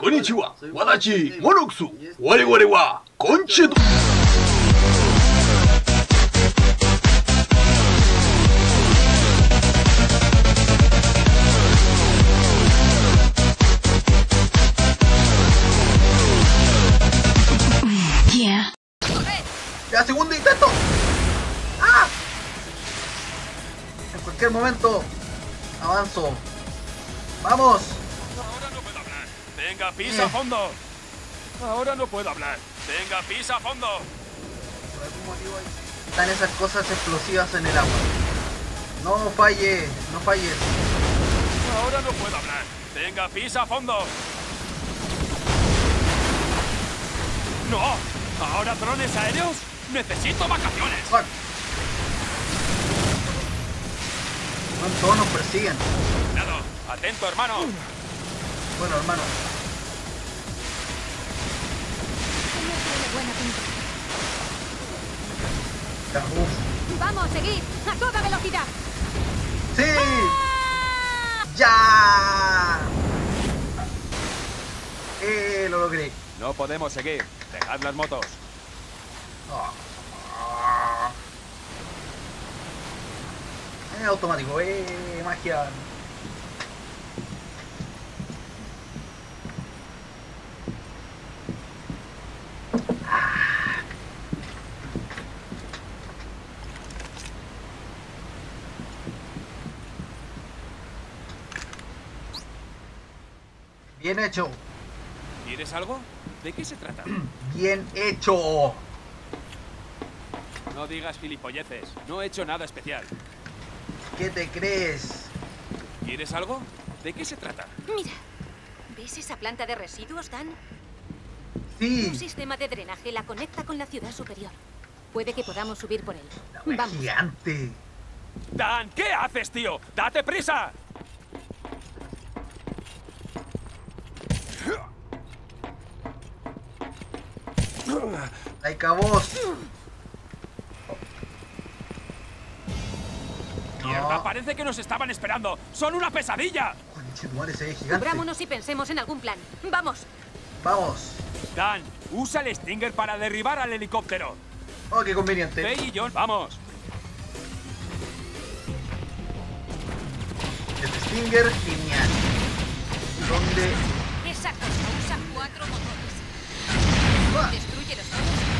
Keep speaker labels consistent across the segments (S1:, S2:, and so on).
S1: Konnichiwa, watashi, Monoxu, wareware wa Conchedo.
S2: ¡Ya, segundo intento! ¡Ah! En cualquier momento avanzo. ¡Vamos!
S3: Ahora no puedo hablar. Venga, pisa a fondo. Ahora no puedo hablar. Venga, pisa a fondo.
S2: Por algún motivo están esas cosas explosivas en el agua. No falle, no falles.
S3: Ahora no puedo hablar. Venga, pisa a fondo. ¡No! ¿Ahora drones aéreos? ¡Necesito vacaciones!
S2: Fuck. No, todos nos persiguen.
S3: Cuidado, atento, hermano.
S2: Bueno, hermano. Ya, uf.
S4: ¡Vamos, seguid! ¡A toda velocidad!
S2: ¡Sí!
S4: ¡Ah!
S2: ¡Ya! Lo logré.
S3: No podemos seguir. Dejad las motos.
S2: Automático, magia. Bien hecho.
S3: ¿Quieres algo? ¿De qué se trata?
S2: Bien hecho.
S3: No digas gilipolleces. No he hecho nada especial.
S2: ¿Qué te crees?
S3: ¿Quieres algo? ¿De qué se trata?
S4: Mira, ¿ves esa planta de residuos, Dan?
S2: Sí.
S4: Un sistema de drenaje la conecta con la ciudad superior. Puede que podamos subir por él.
S2: La wea
S4: Vamos.
S2: gigante.
S3: Dan, ¿qué haces, tío? ¡Date prisa!
S2: Like a voz.
S3: Mierda,
S2: No.
S3: parece que nos estaban esperando. ¡Son una pesadilla!
S2: Conchetumare, se ve gigante.
S4: Cubrámonos y pensemos en algún plan. ¡Vamos!
S2: Vamos.
S3: Dan, usa el Stinger para derribar al helicóptero.
S2: Oh, qué conveniente.
S3: Faye y John, vamos.
S2: El Stinger, genial. ¿Dónde?
S4: Esa cosa usa 4 motores.
S2: Ah,
S4: Destruye los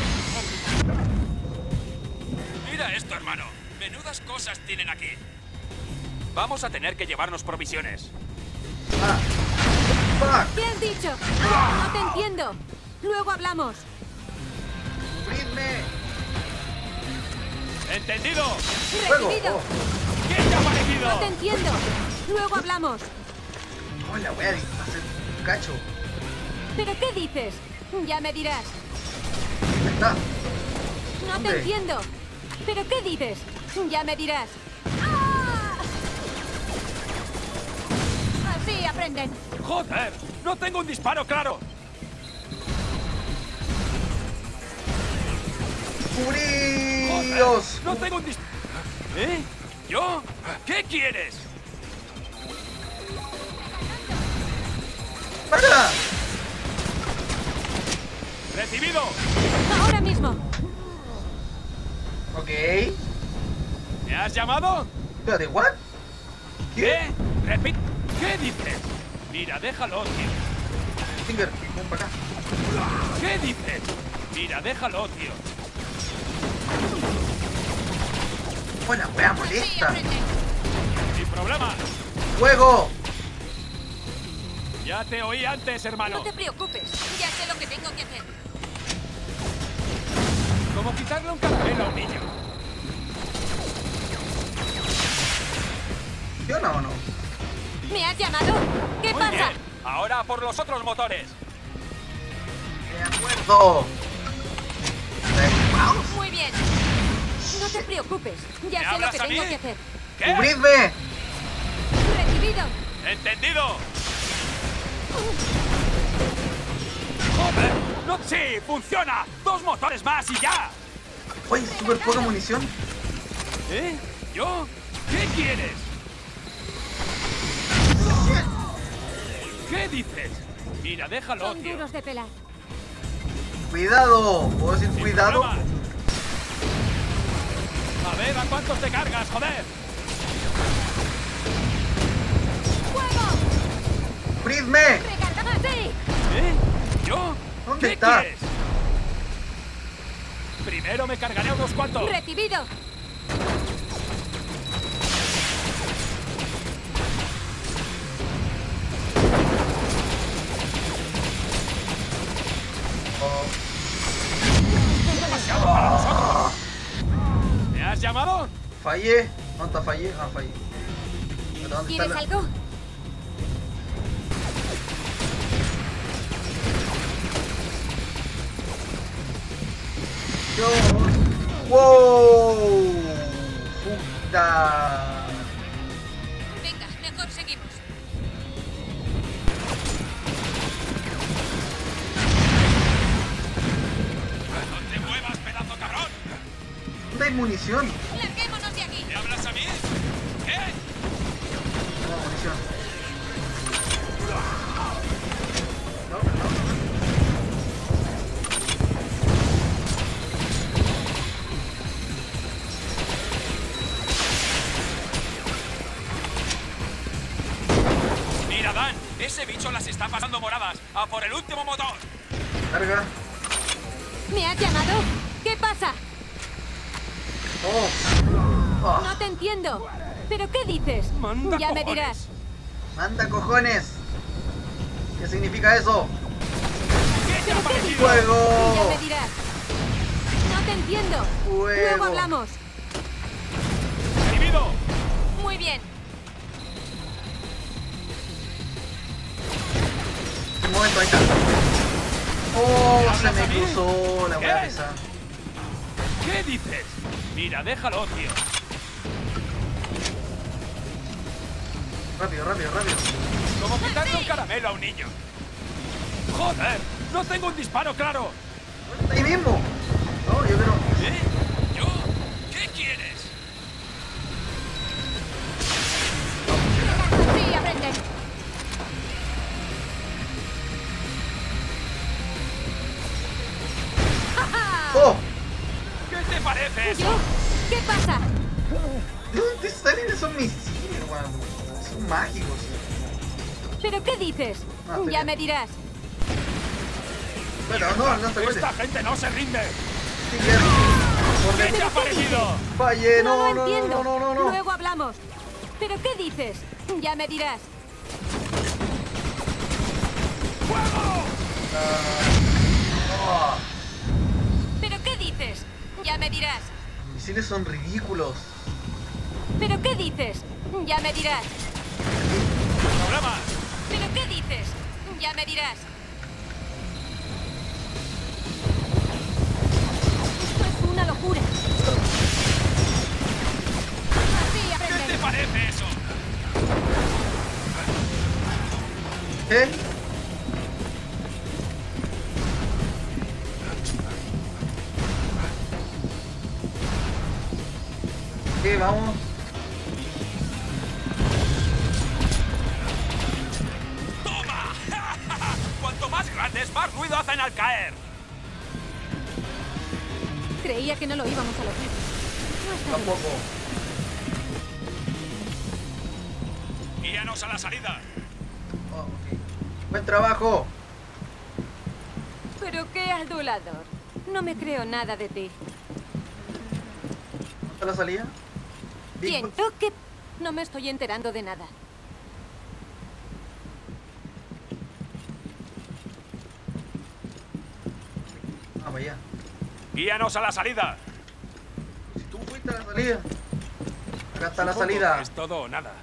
S4: dos.
S3: Mira esto, hermano. Menudas cosas tienen aquí. Vamos a tener que llevarnos provisiones.
S2: ah. Fuck.
S4: ¿Qué has dicho? No te entiendo. Luego hablamos.
S2: Cubridme.
S3: ¿Entendido?
S2: Fuego.
S4: Recibido.
S2: Oh.
S3: ¿Qué te ha parecido?
S4: No te entiendo. Luego hablamos.
S2: Oh, la wea va a ser un cacho.
S4: ¿Pero qué dices? Ya me dirás.
S2: Ahí está.
S4: No
S2: ¿Dónde?
S4: te entiendo. ¿Pero qué dices? Ya me dirás. ¡Ah! Así aprenden.
S3: ¡Joder! ¡No tengo un disparo claro!
S2: ¡Cubridos!
S3: ¡No tengo un disparo! ¿Eh? ¿Yo? ¿Qué quieres?
S2: ¡Para!
S3: ¡Recibido!
S4: Ahora mismo.
S2: Ok.
S3: ¿Me has llamado?
S2: Espérate, ¿what?
S3: ¿Qué? Repite. ¿Qué dices? Mira, déjalo, tío.
S2: Stinger, ven para acá.
S3: ¿Qué dices? Mira, déjalo, tío.
S2: ¡Oh, la wea
S4: Así
S2: molesta!
S4: aprenden.
S3: Sin problema.
S2: ¡Fuego!
S3: Ya te oí antes, hermano.
S4: No te preocupes. Ya sé lo que tengo que hacer.
S3: Como quitarle un caramelo a un niño.
S2: ¿Funciona o no?
S4: ¿Me has llamado? ¿Qué
S3: Muy
S4: pasa?
S3: bien. Ahora por los otros motores.
S2: ¡De acuerdo! ¡Vamos!
S4: Muy bien. No te preocupes.
S3: ¿Me
S4: Ya sé lo
S3: hablas
S4: que
S3: a
S4: tengo
S3: mí?
S4: que hacer.
S3: ¿Qué?
S2: ¡Cubridme!
S4: Recibido.
S3: ¿Entendido? ¡Joder! ¡No! ¡Sí! ¡Funciona! ¡2 motores más y ya!
S2: ¡Uy, súper poca munición!
S3: ¿Eh? ¿Yo? ¿Qué quieres? ¿Qué dices? Mira, déjalo,
S4: Son
S3: tío.
S4: duros de pelar.
S2: Cuidado. ¿Puedo decir
S3: Sin
S2: cuidado?
S3: problema. A ver, ¿a cuántos te cargas, joder?
S4: ¡Fuego!
S2: ¡Prisme!
S4: ¡Recarga así!
S3: ¿Eh? ¿Yo?
S2: ¿Dónde
S3: ¿Qué
S2: está?
S3: quieres? Primero me cargaré a unos cuantos.
S4: ¡Recibido!
S3: Demasiado para nosotros. ¿Me has llamado?
S2: Fallé. ¿Dónde está fallé? Ah, fallé. ¿Pero dónde está
S4: ¿Quieres
S2: la...
S4: algo?
S2: Yo... ¡Wow! ¡Puta!
S4: Venga, mejor seguimos.
S3: ¡No te muevas, pedazo cabrón!
S2: ¿Dónde hay munición?
S4: ¡Larguémonos de aquí!
S3: ¿Me hablas a mí? ¿Eh?
S2: No, munición. No, no.
S3: Mira, Dan, ese bicho las está pasando moradas. ¡A por el último motor!
S2: Carga.
S4: ¿Me has llamado? ¿Qué pasa?
S2: Oh. Oh.
S4: No te entiendo. ¿Pero qué dices?
S3: Manda
S4: Ya me
S3: cojones.
S4: dirás.
S2: ¡Manda cojones! ¿Qué significa eso?
S3: ¿Qué te ha parecido?
S2: ¡Fuego!
S4: Ya me dirás. No te entiendo.
S2: Fuego.
S4: Luego hablamos.
S3: ¡Recibido!
S4: Muy bien.
S2: Un momento, ahí está. Oh,
S3: ¿Me
S2: se
S3: hablas a
S2: me
S3: mí?
S2: cruzó la
S3: ¿Qué?
S2: wea esa.
S3: ¿Qué dices? Mira, déjalo, tío.
S2: Rápido, rápido, rápido.
S3: Como quitarle un caramelo a un niño. ¡Joder! ¡No tengo un disparo claro!
S2: Ahí mismo. No, yo creo.
S3: ¿Eh? ¿Yo? ¿Qué quieres?
S4: Sí, aprende.
S2: ¡Oh!
S3: ¿Qué te parece eso?
S4: ¿Yo? ¿Qué pasa?
S2: ¿De dónde salen esos misiles, weón? Son mágicos.
S4: ¿Pero qué dices?
S2: Ah, estoy
S4: Ya
S2: bien.
S4: me dirás.
S2: Bueno, no, no se puede.
S3: ¡Esta gente no se rinde!
S2: Sí, bien. Por
S3: ¿Qué
S2: dentro.
S3: te ha parecido?
S2: Fallé,
S4: No
S2: no,
S4: lo
S2: no,
S4: entiendo.
S2: no, no, no, no.
S4: Luego hablamos. ¿Pero qué dices? Ya me dirás.
S2: Oh,
S4: ¿Pero qué dices? Ya me dirás.
S2: los misiles son ridículos.
S4: ¿Pero qué dices? Ya me dirás.
S3: ¡Problema!
S4: ¿Pero qué dices? Ya me dirás. Esto es una locura. Así
S3: ¿Qué te
S4: aprende.
S3: parece eso?
S2: ¿Qué? ¿Qué? Vamos.
S3: ¡Toma! Cuanto más grandes, más ruido hacen al caer.
S4: Creía que no lo íbamos a lograr. No está bien.
S2: Tampoco.
S3: Guíanos a la salida.
S2: Oh, ok. Buen trabajo.
S4: Pero qué adulador. No me creo nada de ti.
S2: ¿Dónde está la salida? Big
S4: Siento que no me estoy enterando de nada.
S2: Ah, vaya.
S3: Guíanos a la salida.
S2: Si tú fuiste a la salida. Acá está la
S3: Supongo
S2: salida.
S3: que es todo o nada.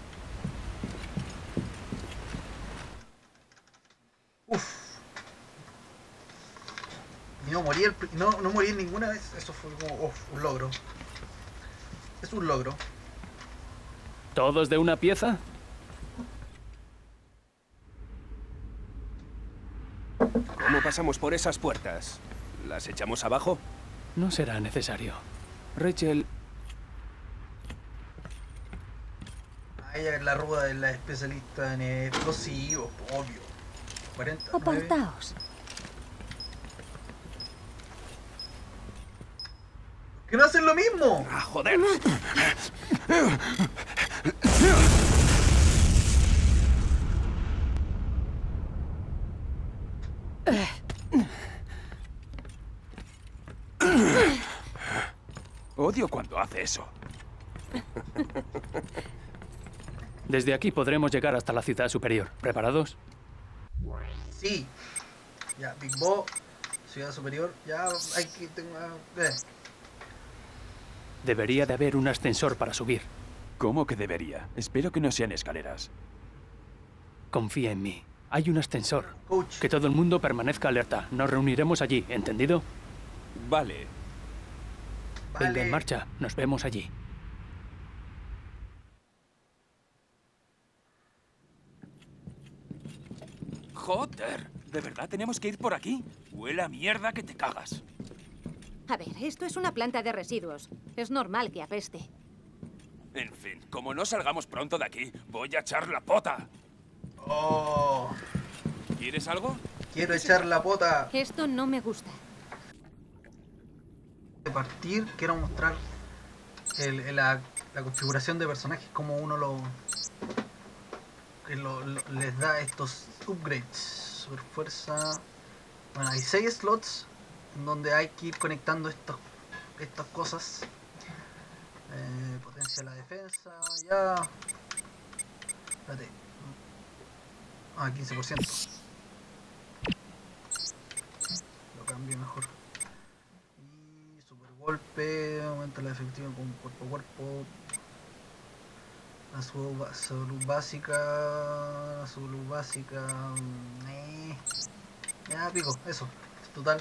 S2: Uf. Y no morí, no morí ninguna vez. Eso fue como un logro. Es un logro.
S5: ¿Todos de una pieza?
S6: ¿Cómo pasamos por esas puertas? ¿Las echamos abajo?
S5: No será necesario. Rachel,
S2: Ah, ella es la ruda de la especialista en explosivos, obvio. 40,
S4: Apartaos.
S2: ¿Qué no hacen lo mismo?
S6: ¡Ah, joder! Odio cuando hace eso.
S5: Desde aquí podremos llegar hasta la ciudad superior. ¿Preparados?
S2: Sí. Ya, Big Bo, ciudad superior. Ya hay que...
S5: Debería de haber un ascensor para subir.
S6: ¿Cómo que debería? Espero que no sean escaleras.
S5: Confía en mí. Hay un ascensor.
S2: Coach.
S5: Que todo el mundo permanezca alerta. Nos reuniremos allí, ¿entendido?
S6: Vale.
S5: Venga, en marcha. Nos vemos allí.
S6: Joder, ¿de verdad tenemos que ir por aquí? Huele a mierda que te cagas.
S4: A ver, esto es una planta de residuos. Es normal que apeste.
S6: En fin, como no salgamos pronto de aquí, voy a echar la pota.
S2: Oh,
S6: ¿Quieres algo?
S2: quiero echar la pota.
S4: Esto no me gusta.
S2: De partir, quiero mostrar la configuración de personajes, como uno les da estos upgrades. Super fuerza. Bueno, hay 6 slots en donde hay que ir conectando estas cosas. Potencia la defensa, ya. Espérate. 15%. Lo cambio mejor. Y super golpe, aumenta la efectividad con cuerpo a cuerpo. La salud básica. Ya pico, eso. Total.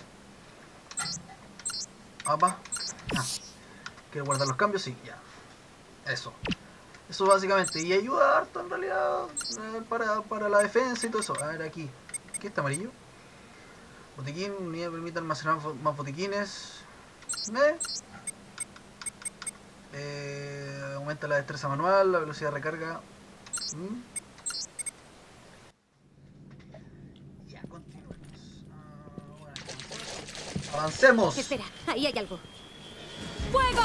S2: Apa. Ya. ¿Quiero guardar los cambios? Sí, ya. Eso. Eso básicamente. Y ayuda harto en realidad para la defensa y todo eso. A ver aquí. ¿Qué está amarillo? Botiquín. Unidad permite almacenar más botiquines. Aumenta la destreza manual, la velocidad de recarga. Ya, continuemos. Bueno, avancemos.
S4: Espera, ahí hay algo. ¡Fuego!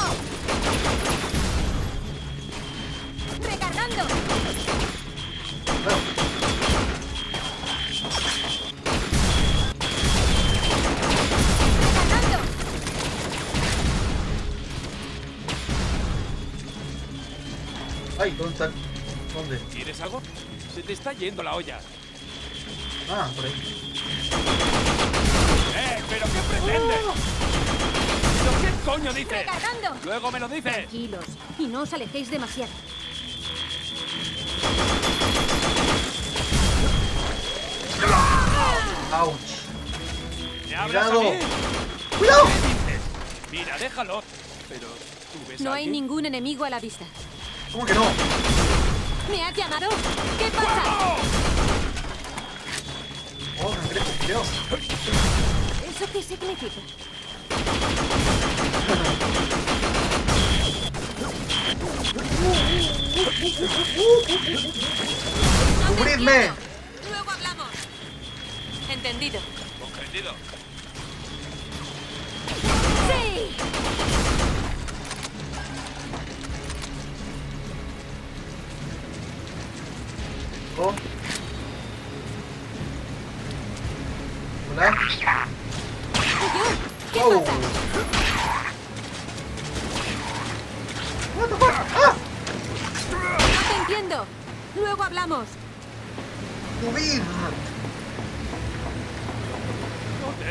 S4: ¡Recargando!
S2: Bueno,
S4: ¡Recargando!
S2: ay, ¿dónde están? ¿Dónde?
S6: ¿Quieres algo? Se te está yendo la olla.
S2: Ah, por ahí.
S6: ¿Pero qué pretendes? ¿Pero qué coño dices?
S4: ¡Recargando!
S6: Luego me lo dices.
S4: Tranquilos, y no os alejéis demasiado.
S2: Ouch.
S6: ¿Me hablas a
S2: Cuidado.
S6: mí?
S2: ¡Cuidado!
S6: ¿Qué dices? Mira, déjalo. Pero, ¿tú ves
S4: No
S6: a
S4: hay
S6: alguien?
S4: ningún enemigo a la vista.
S2: ¿Cómo que no?
S4: ¿Me has llamado? ¿Qué pasa?
S2: Oh, cangrejo, cuidado.
S4: ¿Eso qué significa?
S2: ¡Cubridme!
S4: Luego hablamos. Entendido.
S6: Comprendido.
S4: ¡Sí!
S2: Oh. Hola.
S4: ¿Qué
S2: Oh.
S4: pasa?
S2: What the fuck? ¡Ah!
S4: No te entiendo. Luego hablamos.
S2: ¡Subir!
S6: Joder.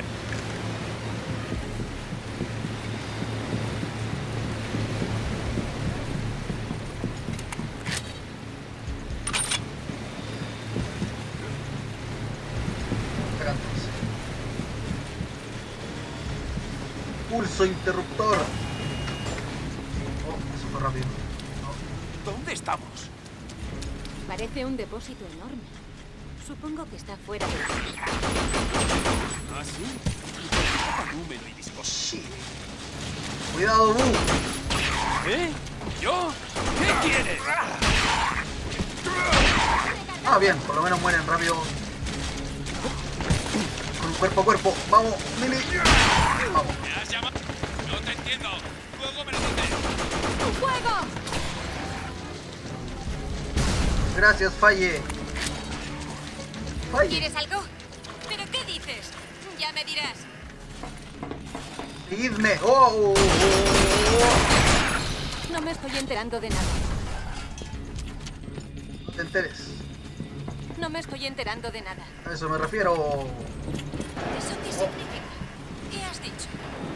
S2: Acá entonces. Pulso interruptor. Oh, eso fue rápido.
S6: ¿Dónde estamos?
S4: Parece un depósito enorme. Supongo que está fuera de...
S6: ¿Ah, sí? Está tan húmedo y viscoso.
S2: Shit. Cuidado, Bu.
S6: ¿Eh? ¿Yo? ¿Qué quieres?
S2: Ah, bien, por lo menos mueren rápido. cuerpo a cuerpo. Vamos, Lily. Vamos.
S3: ¿Me has llamado? No te entiendo. Luego me lo dices.
S4: ¡Fuego!
S2: Gracias, Falle. Falle.
S4: ¿Quieres algo? ¿Pero qué dices? Ya me dirás.
S2: Seguidme. Oh.
S4: No me estoy enterando de nada.
S2: No te enteres.
S4: No me estoy enterando de nada.
S2: A eso me refiero.
S4: ¿Eso qué significa? ¿Qué has dicho?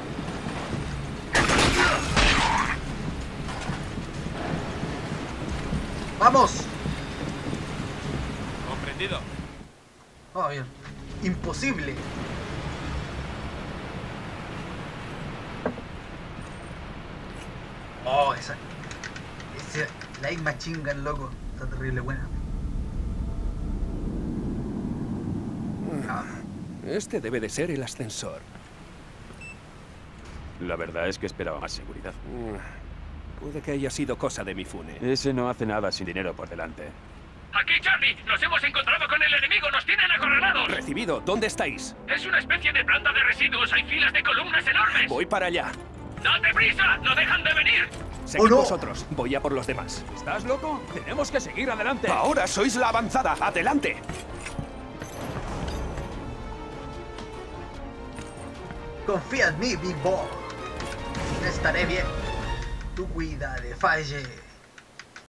S2: ¡Vamos!
S3: Comprendido.
S2: Ah, bien. Imposible. Oh, esa. Ese Light Machine Gun, loco. Está terrible buena.
S7: Este debe de ser el ascensor.
S6: La verdad es que esperaba más seguridad.
S7: Puede que haya sido cosa de Mifune.
S6: Ese no hace nada sin dinero por delante.
S8: Aquí, Charlie. Nos hemos encontrado con el enemigo. Nos tienen acorralados.
S7: Recibido, ¿dónde estáis?
S8: Es una especie de planta de residuos. Hay filas de columnas enormes.
S7: Voy para allá.
S8: ¡Date prisa! ¡No dejan de venir!
S7: Seguid
S2: no!
S7: vosotros, voy a por los demás.
S6: ¿Estás loco? Tenemos que seguir adelante.
S7: Ahora sois la avanzada, adelante.
S2: Confía en mí, Big Boy. Estaré bien. Tú cuida de Falle.